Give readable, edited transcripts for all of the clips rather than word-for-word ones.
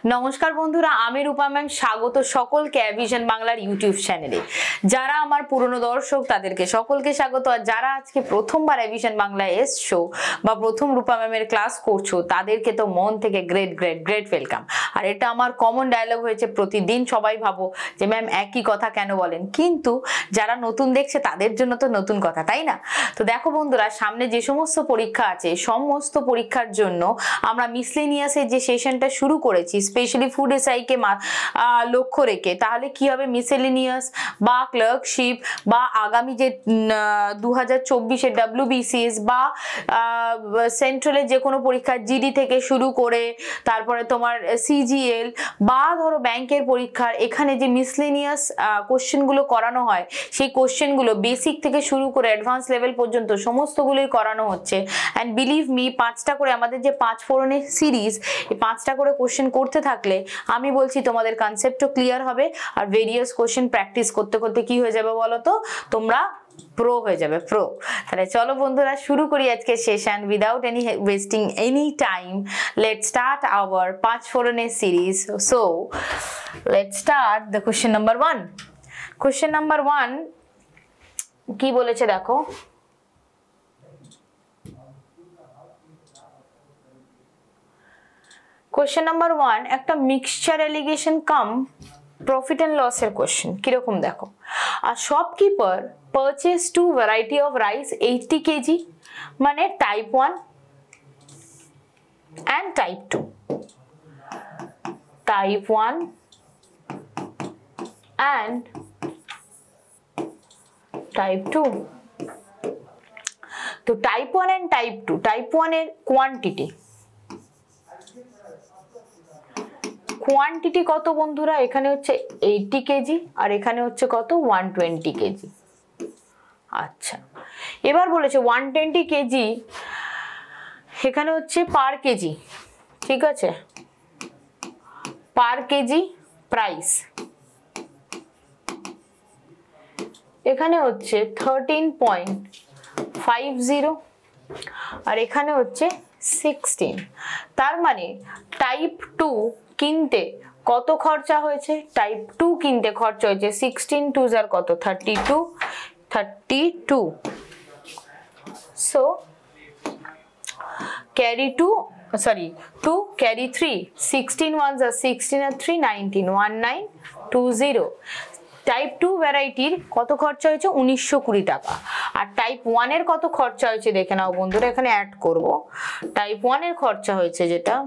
নমস্কার বন্ধুরা, আমি রূপা ম্যাম স্বাগত সকলকে ভিশন বাংলার ইউটিউব চ্যানেলে। যারা আমার পুরনো দর্শক তাদেরকে সকলকে স্বাগত, আর যারা আজকে প্রথমবার ভিশন বাংলায় এসছো বা প্রথম রূপা ম্যামের ক্লাস করছো তাদেরকে তো মন থেকে গ্রেট গ্রেট গ্রেট ওয়েলকাম। আর এটা আমার কমন ডায়লগ হয়েছে, প্রতিদিন সবাই ভাবো যে ম্যাম একই কথা কেন বলেন, কিন্তু যারা নতুন দেখছে তাদের জন্য তো নতুন কথা, তাই না? তো দেখো বন্ধুরা, সামনে যে সমস্ত পরীক্ষা আছে সমস্ত পরীক্ষার জন্য আমরা মিসলেনিয়াসের যে সেশনটা শুরু করেছি স্পেশালি ফুড এসআইকে লক্ষ্য রেখে, তাহলে কি হবে মিসেলেনিয়াস বা ক্লার্কশিপ বা আগামী যে 2024-এর WBCS বা সেন্ট্রালের যে কোনো পরীক্ষা জিডি থেকে শুরু করে তারপরে তোমার CGL বা ধরো ব্যাংকের পরীক্ষার এখানে যে মিসলেনিয়াস কোশ্চেনগুলো করানো হয় সেই কোশ্চেনগুলো বেসিক থেকে শুরু করে অ্যাডভান্স লেভেল পর্যন্ত সমস্তগুলোই করানো হচ্ছে। অ্যান্ড বিলিভ মি, 5টা করে আমাদের যে 5 ফোরনের সিরিজ, এই 5টা করে কোশ্চেন করতে থাকলে আমি বলছি তোমাদের কনসেপ্টও ক্লিয়ার হবে আর ভেরিয়াস কোশ্চেন প্র্যাকটিস করতে করতে কি হয়ে যাবে বলো তো, তোমরা প্রো হয়ে যাবে, প্রো। তাহলে চলো বন্ধুরা শুরু করি আজকে session without any wasting any time. Let's start our 5 ফোরনের সিরিজ। So let's start the question number 1। Question number 1 কি বলেছে দেখো, কোশ্চেন নাম্বার 1 একটা mixture alligation cum profit and লসের কোশ্চেন। কিরকম দেখো, আর shopkeeper purchase 2 variety of rice 80 kg, মানে type 1 and type 2, type 1 and type 2। তো টাইপ 1 and টাইপ 2, টাইপ 1 এর কোয়ান্টিটি কত বন্ধুরা, এখানে হচ্ছে 80 kg আর এখানে হচ্ছে কত 120 kg। আচ্ছা, এবার বলেছে 120 kg এখানে হচ্ছে পার কেজি, ঠিক আছে, পার কেজি প্রাইস এখানে হচ্ছে 13.50 আর এখানে হচ্ছে 16। তার মানে টাইপ 2 কিনতে কত খরচা হয়েছে, টাইপ 2 কিনতে খরচা হয়েছে 16 2 আর কত 32। So carry 2 carry 3, 16 1s are 16 আর 3 19, 1920। টাইপ 2 ভ্যারাইটির কত খরচা হয়েছে 1920 টাকা। আর টাইপ 1 এর কত খরচা হয়েছে দেখে নাও বন্ধুরা, এখানে অ্যাড করব। টাইপ 1 এর খরচা হয়েছে যেটা,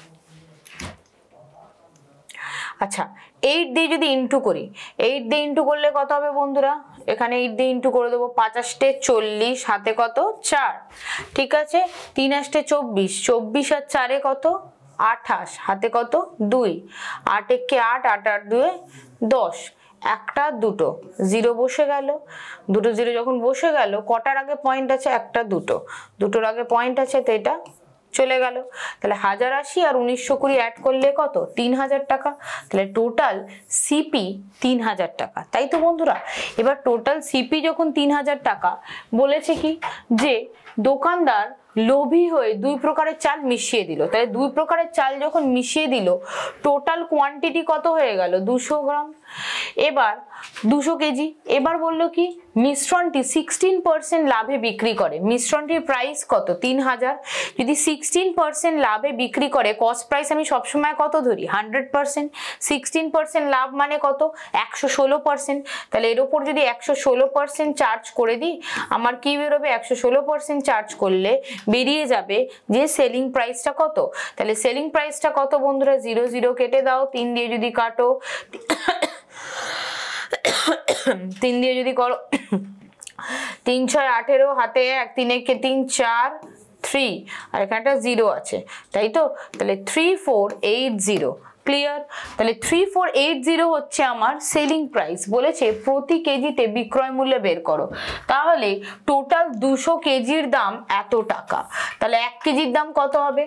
আচ্ছা 8 দিয়ে যদি ইন্টু করি, 8 দিয়ে ইন্টু করলে কত হবে বন্ধুরা, এখানে 8 দিয়ে ইন্টু করে দেবো, 5 8 40 হাতে কত 4, ঠিক আছে, 3 8 24, 24 আর 4 কত 28 হাতে কত 2, 8 1 8, 8 8 2 10, একটা দুটো জিরো বসে গেল, দুটো জিরো যখন বসে গেল কটার আগে পয়েন্ট আছে, একটা দুটোর আগে পয়েন্ট আছে, তো এটা চলে গেল। তাহলে 1080 আর 1920 অ্যাড করলে কত 3000 টাকা। তাহলে টোটাল সিপি 3000 টাকা, তাই তো বন্ধুরা। এবার টোটাল সিপি যখন 3000 টাকা বলেছে, কি যে দোকানদার লোভী হয়ে 2 প্রকারের চাল মিশিয়ে দিল, তাহলে 2 প্রকারের চাল যখন মিশিয়ে দিল টোটাল কোয়ান্টিটি কত হয়ে গেল 200 গ্রাম। এবার 200 কেজি। এবার বললো কি মিশ্রণটি 16% লাভে বিক্রি করে, মিশ্রণটির প্রাইস কত 3000। যদি 16% লাভে বিক্রি করে, কস্ট প্রাইস আমি সবসময় কত ধরি 100%, 16% লাভ মানে কত 116%। তাহলে এর উপর যদি 116% চার্জ করে দিই, আমার কি বেরোবে, 116% চার্জ করলে বেরিয়ে যাবে যে সেলিং প্রাইসটা কত। তাহলে সেলিং প্রাইসটা কত বন্ধুরা, 0 0 কেটে দাও, 3 দিয়ে যদি কাটো, 3 দিয়ে যদি করো 3 6 18, হাতে 1 3 1 3 4 3 আর এখানটা 0 আছে, তাই তো। তাহলে 3480 ক্লিয়ার। তাহলে 3480 হচ্ছে আমার সেলিং প্রাইস। বলেছে প্রতি কেজিতে বিক্রয় মূল্য বের করো, তাহলে টোটাল 200 কেজির দাম এত টাকা। তাহলে 1 কেজির দাম কত হবে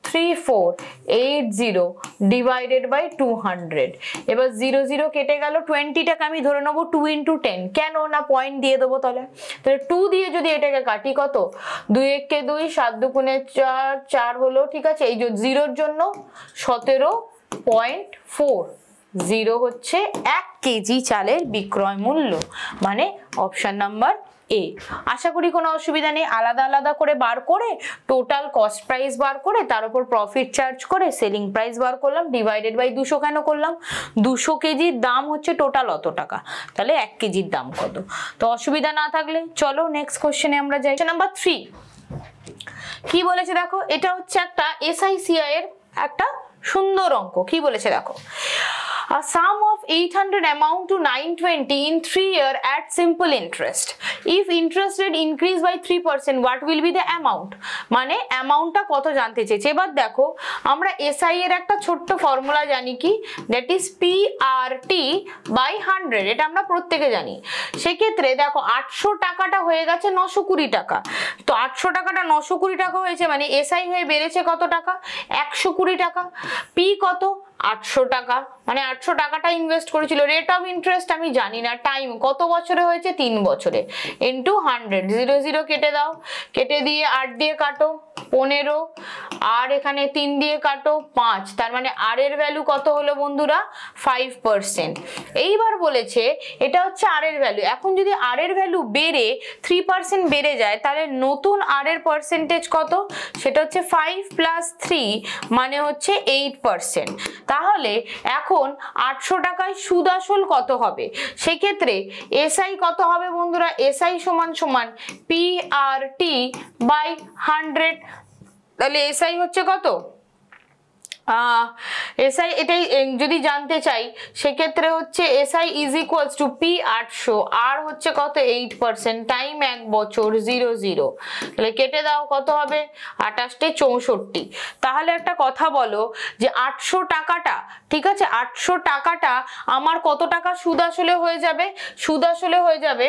3480 ডিভাইডেড বাই 200। এবার 0 0 কেটে গেল, 20 টাকা আমি ধরে নেবো 2 × 10, কেন না পয়েন্ট দিয়ে দেবো। তাহলে 2 দিয়ে যদি এটাকে কাটি কত, 2 1 কে 2, 7 2 4 4 হলো, ঠিক আছে। এই যে 0-র জন্য 17 0.40 হচ্ছে 1 কেজি চালের বিক্রয় মূল্য, মানে অপশন নাম্বার এ। আশা করি কোনো অসুবিধা নেই। আলাদা আলাদা করে বার করে টোটাল কস্ট প্রাইস বার করে তার উপর প্রফিট চার্জ করে সেলিং প্রাইস বার করলাম, ডিভাইডেড বাই 200 কেন করলাম? 200 কেজির দাম হচ্ছে টোটাল অত টাকা, তাহলে 1 কেজির দাম কত? তো অসুবিধা না থাকলে চলো নেক্সট কোশ্চেনে আমরা যাই। নাম্বার 3 কি বলেছে দেখো, এটা হচ্ছে একটা SICI এর একটা সুন্দর অঙ্ক। কি বলেছে দেখো, a sum of 800 amount to 920 in 3 years at simple interest. If interest rate increase by 3%, what will be the amount? মানে অ্যামাউন্টটা কত জানতে চেয়েছে। এবার দেখো আমরা SI এর একটা ছোট্ট ফর্মুলা জানি, কি দ্যাট ইজ PRT বাই 100, এটা আমরা প্রত্যেকে জানি। সেক্ষেত্রে দেখো 800 টাকাটা হয়ে গেছে 920 টাকা, তো 800 টাকাটা 920 টাকা হয়েছে, মানে SI হয়ে বেড়েছে কত টাকা? 120 টাকা। P কত? 800 টাকা, মানে 800 টাকাটা ইনভেস্ট করেছিল। রেট অফ ইন্টারেস্ট আমি জানি না, টাইম কত বছরে হয়েছে? 3 বছরে, ইনটু 100, 0 0 কেটে দাও, কেটে দিয়ে 8 দিয়ে কাটো 15, আর এখানে 3 দিয়ে কাটো 5, তার মানে আর এর ভ্যালু কত হলো বন্ধুরা? 5%। এইবার বলেছে এটা হচ্ছে আর এর ভ্যালু। এখন যদি আর এর ভ্যালু বেড়ে 3% বেড়ে যায়, তাহলে নতুন আর এর পার্সেন্টেজ কত? সেটা হচ্ছে 5 + 3 মানে হচ্ছে 8%। তাহলে এখন 800 টাকায় সুদ আসল কত হবে? সেক্ষেত্রে SI কত হবে বন্ধুরা? SI সমান সমান PRT বাই 100, তাহলে SI হচ্ছে কত? SI এটাই যদি জানতে চাই সেক্ষেত্রে হচ্ছে SI is equals to P 800, আর হচ্ছে কত? 8%, টাইম 1 বছর, 0 0, তাহলে কেটে দাও কত হবে? 28 64। তাহলে একটা কথা বলো যে 800 টাকাটা, ঠিক আছে, 800 টাকাটা আমার কত টাকা সুদ আসলে হয়ে যাবে? সুদ আসলে হয়ে যাবে,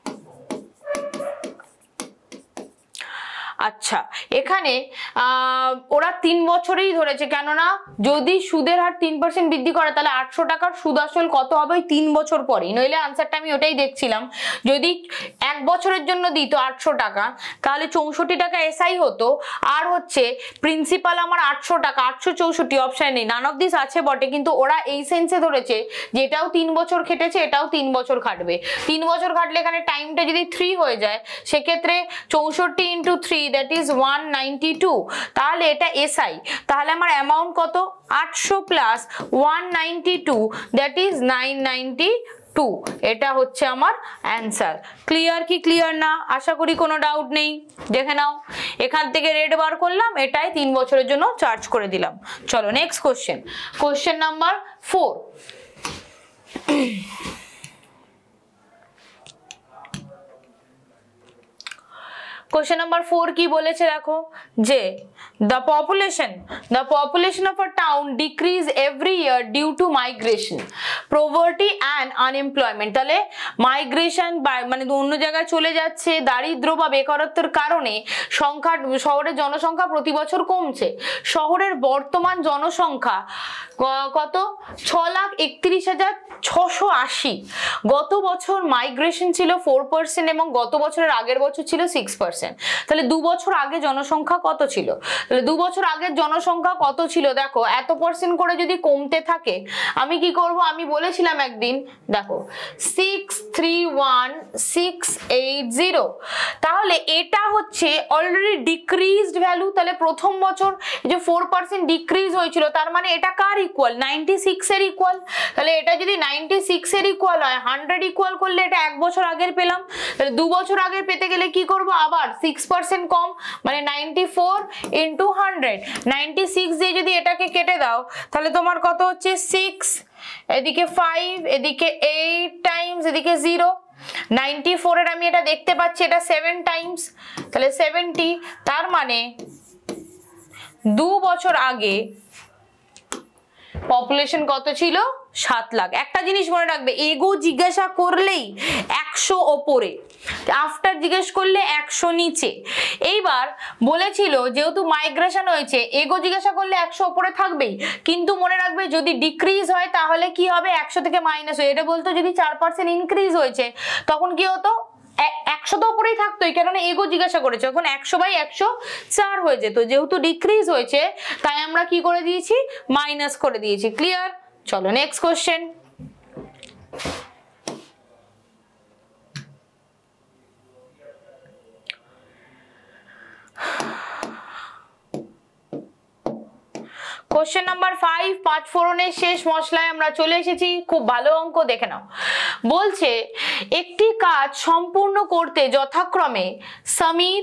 আচ্ছা এখানে ওরা 3 বছরেই ধরেছে, কেননা যদি সুদের হার 3% বৃদ্ধি করে তাহলে 800 টাকার সুদ আসল কত হবে? ওই 3 বছর পরেই। নইলে আনসারটা আমি ওটাই দেখছিলাম, যদি 1 বছরের জন্য দিত 800 টাকা তাহলে 64 টাকা SI হতো, আর হচ্ছে প্রিন্সিপাল আমার 800 টাকা, 864 অপশন নেই, নান অফ দিস আছে বটে, কিন্তু ওরা এই সেন্সে ধরেছে যে এটাও 3 বছর খেটেছে, এটাও 3 বছর খাটবে। 3 বছর খাটলে এখানে টাইমটা যদি 3 হয়ে যায়, সেক্ষেত্রে 64 × 3 that is 192, তাহলে এটা SI। তাহলে আমার অ্যামাউন্ট কত? 800 প্লাস 192 that is 992, এটা হচ্ছে আমার অ্যান্সার। ক্লিয়ার কি ক্লিয়ার না? আশা করি কোনো ডাউট নেই। দেখে নাও, এখান থেকে রেড বার করলাম, এটাই 3 বছরের জন্য চার্জ করে দিলাম। চলো next question, question number 4। Question number 4 কি বলেছে দেখো, যে the population of a town decrease every year due to migration, poverty and unemployment। তাহলে মাইগ্রেশন মানে অন্য জায়গায় চলে যাচ্ছে, দারিদ্র বা বেকারত্বের কারণে সংখ্যা, শহরের জনসংখ্যা প্রতি বছর কমছে। শহরের বর্তমান জনসংখ্যা কত? 6,31,680। গত বছর মাইগ্রেশন ছিল 4% এবং গত বছরের আগের বছর ছিল 6%। তাহলে 2 বছর আগে জনসংখ্যা কত ছিল? তাহলে 2 বছর আগের জনসংখ্যা কত ছিল? দেখো এত % করে যদি কমতে থাকে, আমি কি করব? আমি বলেছিলাম একদিন, দেখো 631,680, তাহলে এটা হচ্ছে অলরেডি ডিক্রিজড ভ্যালু। তাহলে প্রথম বছর এই যে 4% ডিক্রিজ হয়েছিল, তার মানে এটা কার ইকুয়াল? 96 এর ইকুয়াল। তাহলে এটা যদি 96 এর ইকুয়াল হয়, 100 ইকুয়াল করলে এটা 1 বছর আগের পেলাম। তাহলে 2 বছর আগের পেতে গেলে কি করব? আবার 6% কম, মানে 94 × 100, 96 দিয়ে যদি এটাকে কেটে দাও তাহলে তোমার কত হচ্ছে? 6, এদিকে 5, এদিকে 8 টাইমস, এদিকে 0। 94 এর আমি এটা দেখতে পাচ্ছি, এটা 7 টাইমস, তাহলে 70। তার মানে 2 বছর আগে পপুলেশন কত ছিল? 7 লাখ। একটা জিনিস মনে রাখবে, এগো জিজ্ঞাসা করলেই 100 ওপরে, আফটার জিজ্ঞেস করলে 100 নিচে। এইবার বলেছিল যেহেতু মাইগ্রেশন হয়েছে, এগো জিজ্ঞাসা করলে 100 ওপরে থাকবেই, কিন্তু মনে রাখবে যদি ডিক্রিজ হয় তাহলে কি হবে? 100 থেকে মাইনাস হয়ে, এটা বলতো যদি 4% ইনক্রিজ হয়েছে তখন কি হতো? 100 তো উপরেই থাকতোই, কেননা এগো জিজ্ঞাসা করেছে, এখন 100/100 4 হয়ে যেত, যেহেতু ডিক্রিজ হয়েছে তাই আমরা কি করে দিয়েছি, মাইনাস করে দিয়েছি। ক্লিয়ার? চলো নেক্সট কোশ্চেন। কোশ্চেন নাম্বার 5, 5 ফোড়নের শেষ মশলায় আমরা চলে এসেছি। খুব ভালো অঙ্ক, দেখে নাও। বলছে একটি কাজ সম্পূর্ণ করতে যথাক্রমে সমীর,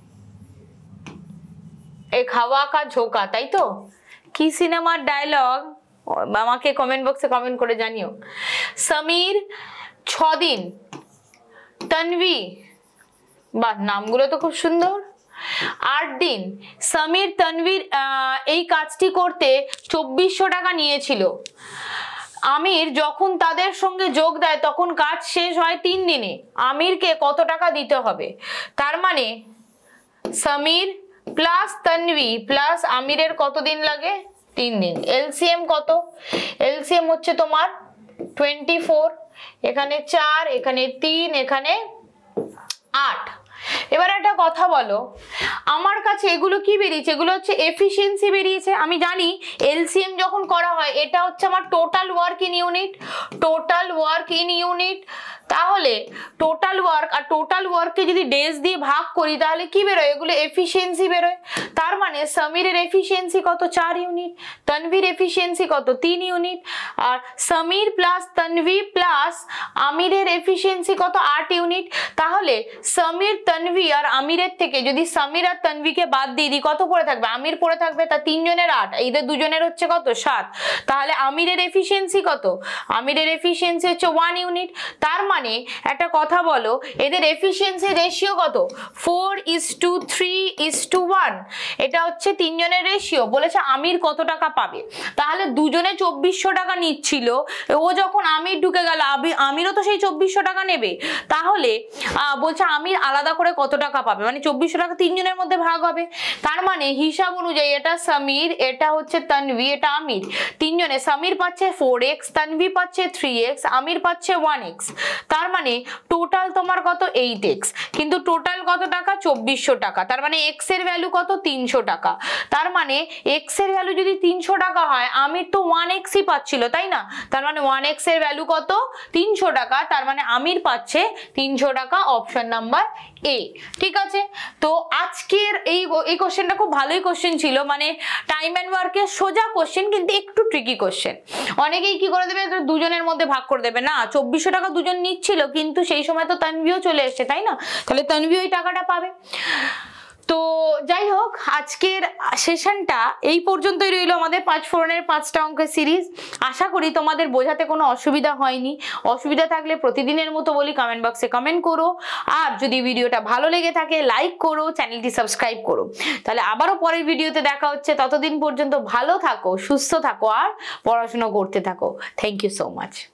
এক হাওয়া কা ঝোঁকা, তাই তো? কি সিনেমার ডায়লগ আমাকে কমেন্ট বক্সে কমেন্ট করে জানিও। সমীর 6 দিন, তন্বী, বাহ নামগুলো তো খুব সুন্দর। 8 দিন, সমীর তন্বীর এই কাজটি করতে 2400 টাকা নিয়েছিল। আমির যখন তাদের সঙ্গে যোগ দেয় তখন কাজ শেষ হয় 3 দিনে। আমিরকে কত টাকা দিতে হবে? তার মানে সমীর প্লাস তন্বী প্লাস আমিরের কত দিন লাগে? 3 দিন। এলসিএম কত? এলসিএম হচ্ছে তোমার 24, এখানে 4, এখানে 3, এখানে 8। এবার একটা কথা বলো, আমার কাছে এগুলো কি বেরিয়েছে? এগুলো হচ্ছে এফিসিয়েন্সি বেরিয়েছে। আমি জানি এলসিএম যখন করা হয় এটা হচ্ছে আমার total work in unit, total work in unit. তাহলে টোটাল ওয়ার্ক আর টোটাল ওয়ার্ককে যদি ডেজ দিয়ে ভাগ করি তাহলে কি বেরোয়? এগুলো এফিসিয়েন্সি বেরোয়। তার মানে সমীরের এফিসিয়েন্সি কত? 4 ইউনিট। তন্বীর এফিসিয়েন্সি কত? 3 ইউনিট। আর সমীর প্লাস তন্বী প্লাস আমিরের এফিসিয়েন্সি কত? 8 ইউনিট। তাহলে সমীর, তন্বী আর আমিরের থেকে যদি সমীর আর তন্বীকে বাদ দিয়ে দিই কত পড়ে থাকবে? আমির পড়ে থাকবে। তা 3 জনের 8, এদের দুজনের হচ্ছে কত? 7। তাহলে আমিরের এফিসিয়েন্সি কত? আমিরের এফিসিয়েন্সি হচ্ছে 1 ইউনিট। তার মানে একটা কথা বলো, এদের এফিসিয়েন্সি রেশিও কত? 4:3:1। এটা হচ্ছে 3 জনের রেশিও। বলেছে আমির কত টাকা পাবে? তাহলে দুজনে 2400 টাকা নিচ্ছিল, ও যখন আমির ঢুকে গেল আমিরও তো সেই 2400 টাকা নেবে। তাহলে বলছে আমির আলাদা করে কত টাকা পাবে? মানে 2400 টাকা 3 জনের মধ্যে ভাগ হবে। তার মানে হিসাব অনুযায়ী এটা সমীর, এটা হচ্ছে তন্বী, এটা আমির। 3 জনে সমীর পাচ্ছে 4x, তন্বী পাচ্ছে 3x, আমির পাচ্ছে 1x। তার মানে টোটাল তোমার কত? 8x। কিন্তু টোটাল কত টাকা? 2400 টাকা। তার মানে x এর ভ্যালু কত? 300 টাকা। তার মানে x এর ভ্যালু যদি 300 টাকা হয়, আমির তো 1x-ই পাচ্ছিল, তাই না? তার মানে 1x এর ভ্যালু কত? 300 টাকা। তার মানে আমির পাচ্ছে 300 টাকা, অপশন নাম্বার এ। ঠিক আছে? তো আজকের এই কোশ্চেনটা খুব ভালোই কোশ্চেন ছিল, মানে টাইম এন্ড ওয়ার্কের সোজা কোশ্চেন কিন্তু একটু ট্রিকি কোশ্চেন। অনেকেই কি করে দেবে? দুজনের মধ্যে ভাগ করে দেবে। না, 2400 টাকা দুজন নিচ্ছিল, কিন্তু সেই সময় তো তন্বীও চলে এসছে, তাই না? তাহলে তন্বী ওই টাকাটা পাবে। তো যাই হোক, আজকের সেশনটা এই পর্যন্তই রইল আমাদের 5 ফোড়নের 5টা অঙ্কের সিরিজ। আশা করি তোমাদের বোঝাতে কোনো অসুবিধা হয়নি। অসুবিধা থাকলে প্রতিদিনের মতো বলি কমেন্ট বক্সে কমেন্ট করো। আর যদি ভিডিওটা ভালো লেগে থাকে লাইক করো, চ্যানেলটি সাবস্ক্রাইব করো। তাহলে আবারও পরের ভিডিওতে দেখা হচ্ছে। ততদিন পর্যন্ত ভালো থাকো, সুস্থ থাকো আর পড়াশোনা করতে থাকো। Thank you so much.